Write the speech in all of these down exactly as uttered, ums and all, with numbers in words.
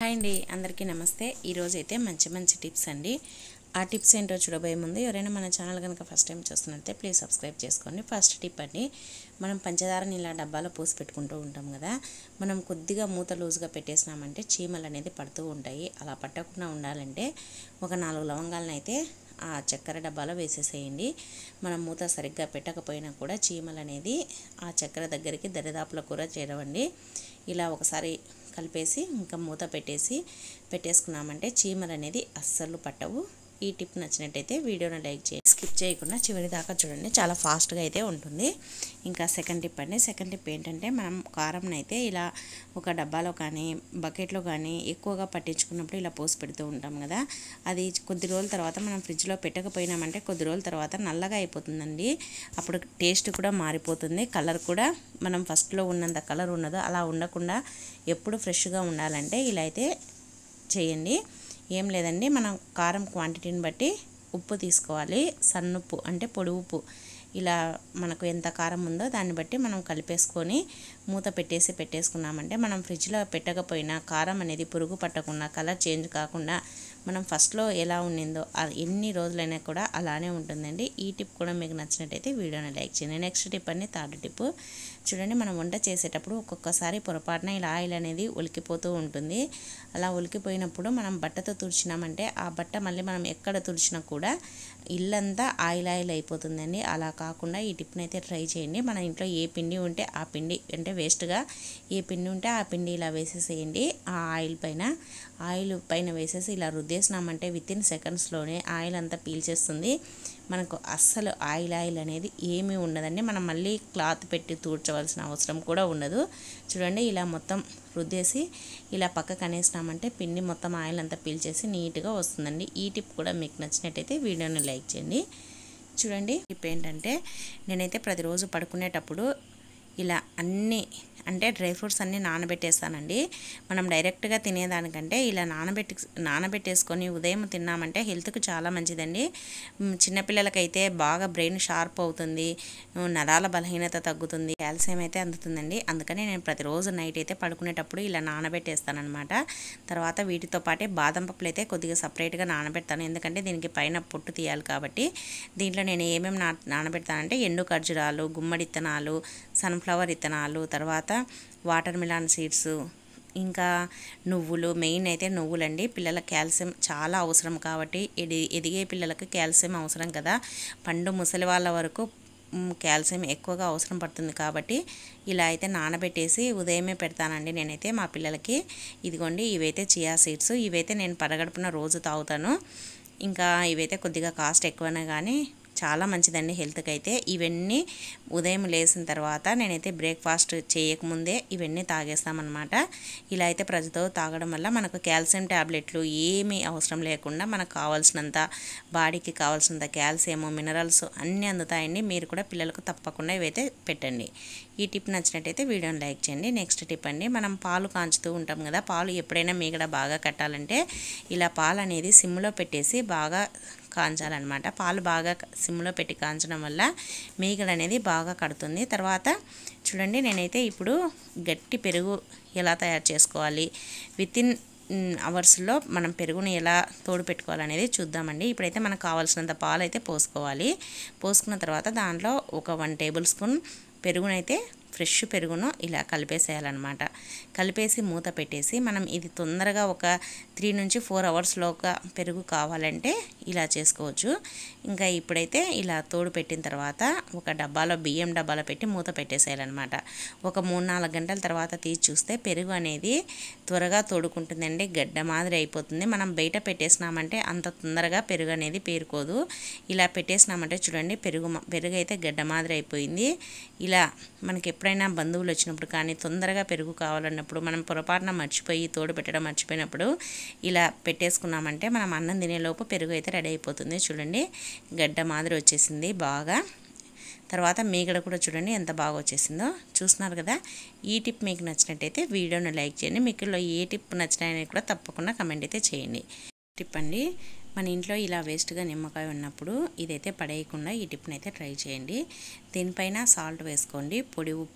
Hi అండి, అందరికీ నమస్తే. ఈరోజు అయితే మంచి మంచి టిప్స్ అండి. ఆ టిప్స్ ఏంటో చూడబోయే ముందు ఎవరైనా మన ఛానల్ కనుక ఫస్ట్ టైం చూస్తున్నట్లయితే ప్లీజ్ సబ్స్క్రైబ్ చేసుకోండి. ఫస్ట్ టిప్ అండి, మనం పంచదారని ఇలా డబ్బాలో పోసి పెట్టుకుంటూ ఉంటాం కదా, మనం కొద్దిగా మూత లూజ్గా పెట్టేసినామంటే చీమలు అనేది పడుతూ ఉంటాయి. అలా పట్టకుండా ఉండాలంటే ఒక నాలుగు లవంగాలను అయితే ఆ చక్కెర డబ్బాలో వేసేసేయండి. మనం మూత సరిగ్గా పెట్టకపోయినా కూడా చీమలు అనేది ఆ చక్కెర దగ్గరికి దరిదాపుల కూడా చేరవండి. ఇలా ఒకసారి కలిపేసి ఇంకా మూత పెట్టేసి పెట్టేసుకున్నామంటే చీమలు అనేది అస్సలు పట్టవు. ఈ టిప్ నచ్చినట్టయితే వీడియోని లైక్ చేయండి, స్కిప్ చేయకుండా చివరి దాకా చూడండి, చాలా ఫాస్ట్గా అయితే ఉంటుంది. ఇంకా సెకండ్ టిప్ అండి, సెకండ్ టిప్ ఏంటంటే మనం కారంని అయితే ఇలా ఒక డబ్బాలో కానీ బకెట్లో కానీ ఎక్కువగా పట్టించుకున్నప్పుడు ఇలా పోసి పెడుతూ ఉంటాం కదా, అది కొద్ది రోజుల తర్వాత మనం ఫ్రిడ్జ్లో పెట్టకపోయినామంటే కొద్ది రోజుల తర్వాత నల్లగా అయిపోతుందండి. అప్పుడు టేస్ట్ కూడా మారిపోతుంది, కలర్ కూడా మనం ఫస్ట్లో ఉన్నంత కలర్ ఉండదు. అలా ఉండకుండా ఎప్పుడు ఫ్రెష్గా ఉండాలంటే ఇలా అయితే చేయండి. ఏం లేదండి, మనం కారం క్వాంటిటీని బట్టి ఉప్పు తీసుకోవాలి. సన్నుప్పు అంటే పొడి ఉప్పు, ఇలా మనకు ఎంత కారం ఉందో దాన్ని బట్టి మనం కలిపేసుకొని మూత పెట్టేసి పెట్టేసుకున్నామంటే మనం ఫ్రిడ్జ్లో పెట్టకపోయినా కారం అనేది పురుగు పట్టకుండా కలర్ చేంజ్ కాకుండా మనం ఫస్ట్లో ఎలా ఉండిందో ఎన్ని రోజులైనా కూడా అలానే ఉంటుందండి. ఈ టిప్ కూడా మీకు నచ్చినట్టయితే వీడియోని లైక్ చేయండి. నెక్స్ట్ టిప్ అండి, థర్డ్ టిప్ చూడండి. మనం వంట చేసేటప్పుడు ఒక్కొక్కసారి పొరపాటున ఇలా ఆయిల్ అనేది ఉలికిపోతూ ఉంటుంది. అలా ఉలికిపోయినప్పుడు మనం బట్టతో తుడిచినామంటే ఆ బట్ట మళ్ళీ మనం ఎక్కడ తుడిచినా కూడా ఇల్లంతా ఆయిల్ ఆయిల్ అయిపోతుందండి. అలా కాకుండా ఈ టిప్ని అయితే ట్రై చేయండి. మన ఇంట్లో ఏ పిండి ఉంటే ఆ పిండి అంటే వేస్ట్గా ఏ పిండి ఉంటే ఆ పిండి ఇలా వేసేసేయండి. ఆ ఆయిల్ పైన ఆయిల్ పైన వేసేసి ఇలా రుద్దేసినామంటే విత్ ఇన్ సెకండ్స్లోనే ఆయిల్ అంతా పీల్చేస్తుంది. మనకు అస్సలు ఆయిల్ ఆయిల్ అనేది ఏమీ ఉండదండి. మనం మళ్ళీ క్లాత్ పెట్టి తూడ్చవలసిన అవసరం కూడా ఉండదు. చూడండి, ఇలా మొత్తం రుద్దేసి ఇలా పక్కకు అనేసినామంటే పిండి మొత్తం ఆయిల్ అంతా పీల్చేసి నీట్గా వస్తుందండి. ఈ టిప్ కూడా మీకు నచ్చినట్టయితే వీడియోని లైక్ చేయండి. చూడండి, టిప్ ఏంటంటే నేనైతే ప్రతిరోజు పడుకునేటప్పుడు ఇలా అన్నీ అంటే డ్రై ఫ్రూట్స్ అన్నీ నానబెట్టేస్తానండి. మనం డైరెక్ట్గా తినేదానికంటే ఇలా నానబెట్టి నానబెట్టేసుకొని ఉదయం తిన్నామంటే హెల్త్కి చాలా మంచిదండి. చిన్నపిల్లలకైతే బాగా బ్రెయిన్ షార్ప్ అవుతుంది, నరాల బలహీనత తగ్గుతుంది, కాల్షియం అయితే అందుతుందండి. అందుకని నేను ప్రతిరోజు నైట్ అయితే పడుకునేటప్పుడు ఇలా నానబెట్టేస్తానమాట. తర్వాత వీటితో పాటే బాదం పప్పులు అయితే కొద్దిగా సపరేట్గా నానబెడతాను, ఎందుకంటే దీనికి పైన పొట్టు తీయాలి కాబట్టి. దీంట్లో నేను ఏమేమి నా నానబెడతానంటే ఎండు ఖర్జూరాలు, గుమ్మడి విత్తనాలు, సన్ఫ్లవర్ విత్తనాలు, తర్వాత వాటర్ మిలాన్ సీడ్స్, ఇంకా నువ్వులు. మెయిన్ అయితే నువ్వులండి, పిల్లల కాల్షియం చాలా అవసరం కాబట్టి ఎది ఎదిగే పిల్లలకు కాల్షియం అవసరం కదా, పండు ముసలి వాళ్ళ వరకు కాల్షియం ఎక్కువగా అవసరం పడుతుంది కాబట్టి ఇలా అయితే నానబెట్టేసి ఉదయమే పెడతానండి నేనైతే మా పిల్లలకి. ఇదిగోండి, ఇవైతే చియా సీడ్స్, ఇవైతే నేను పరగడుపున రోజు తాగుతాను. ఇంకా ఇవైతే కొద్దిగా కాస్ట్ ఎక్కువనే కానీ చాలా మంచిదండి హెల్త్కి అయితే. ఇవన్నీ ఉదయం లేచిన తర్వాత నేనైతే బ్రేక్ఫాస్ట్ చేయకముందే ఇవన్నీ తాగేస్తామన్నమాట. ఇలా అయితే ప్రజతో తాగడం వల్ల మనకు కాల్షియం ట్యాబ్లెట్లు ఏమీ అవసరం లేకుండా మనకు కావాల్సినంత బాడీకి కావాల్సినంత కాల్షియం మినరల్స్ అన్నీ అందుతాయండి. మీరు కూడా పిల్లలకు తప్పకుండా ఇవైతే పెట్టండి. ఈ టిప్ నచ్చినట్టయితే వీడియోని లైక్ చేయండి. నెక్స్ట్ టిప్ అండి, మనం పాలు కాంచుతూ ఉంటాం కదా, పాలు ఎప్పుడైనా మీగడ బాగా కట్టాలంటే ఇలా పాలు అనేది సిమ్లో పెట్టేసి బాగా కాంచాలన్నమాట. పాలు బాగా సిమ్లో పెట్టి కాంచడం వల్ల మీగడ అనేది బాగా కడుతుంది. తర్వాత చూడండి, నేనైతే ఇప్పుడు గట్టి పెరుగు ఎలా తయారు చేసుకోవాలి, విత్ ఇన్ అవర్స్లో మనం పెరుగుని ఎలా తోడు పెట్టుకోవాలనేది చూద్దామండి. ఇప్పుడైతే మనకు కావాల్సినంత పాలు అయితే పోసుకోవాలి. పోసుకున్న తర్వాత దాంట్లో ఒక వన్ టేబుల్ స్పూన్ పెరుగునైతే ఫ్రెష్ పెరుగును ఇలా కలిపేసేయాలన్నమాట. కలిపేసి మూత పెట్టేసి మనం ఇది తొందరగా ఒక త్రీ నుంచి ఫోర్ అవర్స్లోగా పెరుగు కావాలంటే ఇలా చేసుకోవచ్చు. ఇంకా ఇప్పుడైతే ఇలా తోడు పెట్టిన తర్వాత ఒక డబ్బాలో బియ్యం డబ్బాలో పెట్టి మూత పెట్టేసేయాలన్నమాట. ఒక మూడు నాలుగు గంటల తర్వాత తీసి చూస్తే పెరుగు అనేది త్వరగా తోడుకుంటుందండి, గడ్డ మాదిరి అయిపోతుంది. మనం బయట పెట్టేసినామంటే అంత తొందరగా పెరుగు అనేది పేరుకోదు. ఇలా పెట్టేసినామంటే చూడండి, పెరుగు పెరుగు అయితే గడ్డ మాదిరి అయిపోయింది. ఇలా మనకి ఎప్పుడైనా బంధువులు వచ్చినప్పుడు కానీ తొందరగా పెరుగు కావాలన్నప్పుడు మనం పొరపాటున మర్చిపోయి తోడు పెట్టడం మర్చిపోయినప్పుడు ఇలా పెట్టేసుకున్నామంటే మనం అన్నం తినేలోపు పెరుగు అయితే రెడీ అయిపోతుంది. చూడండి, గడ్డ మాదిరి వచ్చేసింది బాగా. తర్వాత మీగడ కూడా చూడండి ఎంత బాగా వచ్చేసిందో, చూస్తున్నారు కదా. ఈ టిప్ మీకు నచ్చినట్టయితే వీడియోని లైక్ చేయండి. మీకు ఏ టిప్ నచ్చినాయని కూడా తప్పకుండా కమెంట్ అయితే చేయండి. టిప్ అండి, మన ఇంట్లో ఇలా వేస్ట్గా నిమ్మకాయ ఉన్నప్పుడు ఇదైతే పడేయకుండా ఈ టిప్ని అయితే ట్రై చేయండి. దీనిపైన సాల్ట్ వేసుకోండి, పొడి ఉప్పు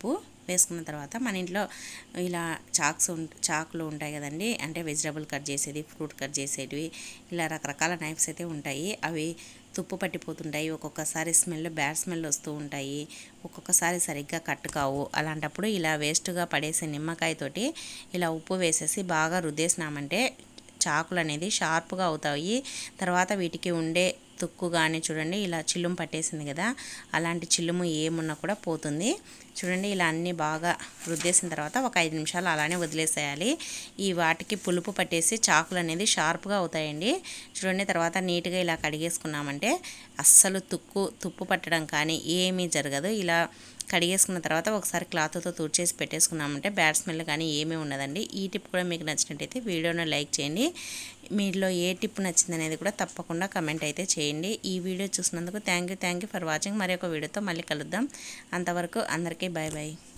వేసుకున్న తర్వాత మన ఇంట్లో ఇలా చాక్స్ చాకులు ఉంటాయి కదండి, అంటే వెజిటబుల్ కట్ చేసేది, ఫ్రూట్ కట్ చేసేటివి, ఇలా రకరకాల నైఫ్స్ అయితే ఉంటాయి. అవి తుప్పు పట్టిపోతుంటాయి, ఒక్కొక్కసారి స్మెల్ బ్యాడ్ స్మెల్ వస్తూ ఉంటాయి, ఒక్కొక్కసారి సరిగ్గా కట్ కావు. అలాంటప్పుడు ఇలా వేస్ట్గా పడేసే నిమ్మకాయతోటి ఇలా ఉప్పు వేసేసి బాగా రుద్దేసినామంటే చాకులు అనేది షార్ప్గా అవుతాయి. తర్వాత వీటికి ఉండే తుక్కు కానీ చూడండి ఇలా చిల్లుము పట్టేసింది కదా, అలాంటి చిల్లుము ఏమున్నా కూడా పోతుంది. చూడండి ఇలా అన్నీ బాగా రుద్దేసిన తర్వాత ఒక ఐదు నిమిషాలు అలానే వదిలేసేయాలి. ఈ వాటికి పులుపు పట్టేసి చాకులు అనేది షార్ప్గా అవుతాయండి. చూడండి తర్వాత నీట్గా ఇలా కడిగేసుకున్నామంటే అస్సలు తుక్కు తుప్పు పట్టడం కానీ ఏమీ జరగదు. ఇలా కడిగేసుకున్న తర్వాత ఒకసారి క్లాత్తో తుడిచేసి పెట్టేసుకున్నామంటే బ్యాడ్ స్మెల్ కానీ ఏమీ ఉండదండి. ఈ టిప్ కూడా మీకు నచ్చినట్టయితే వీడియోని లైక్ చేయండి. మీలో ఏ టిప్ నచ్చింది అనేది కూడా తప్పకుండా కమెంట్ అయితే చేయండి. ఈ వీడియో చూసినందుకు thank you thank you for watching. మరి ఒక వీడియోతో మళ్ళీ కలుద్దాం. అంతవరకు అందరికీ బాయ్ బాయ్.